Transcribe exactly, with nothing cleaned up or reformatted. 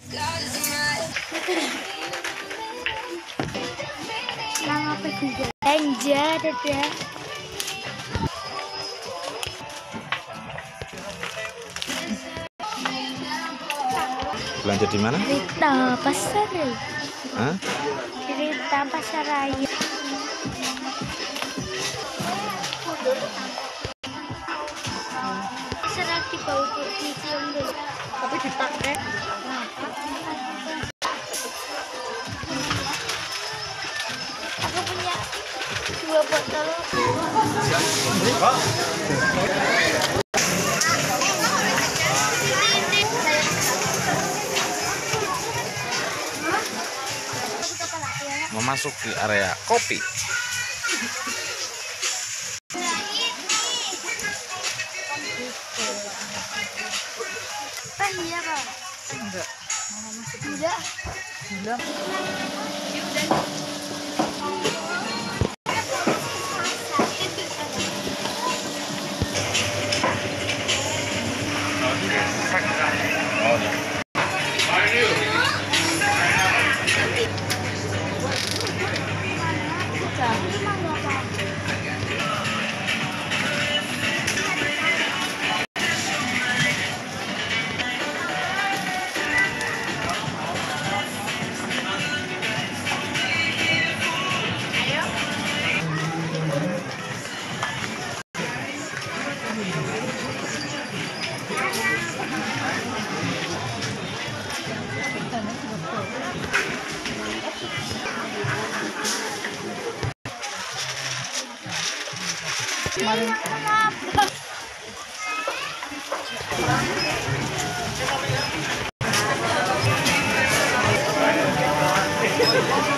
Anjir, ya. Belanja di mana? Rita Pasar. Hah? Rita Pasaraya. Serati bau dicium dulu. Tapi dipakai. Aku punya dua botol. Memasuki area kopi. Kan iya, Kak? Enggak. Enggak. Enggak. Kemarin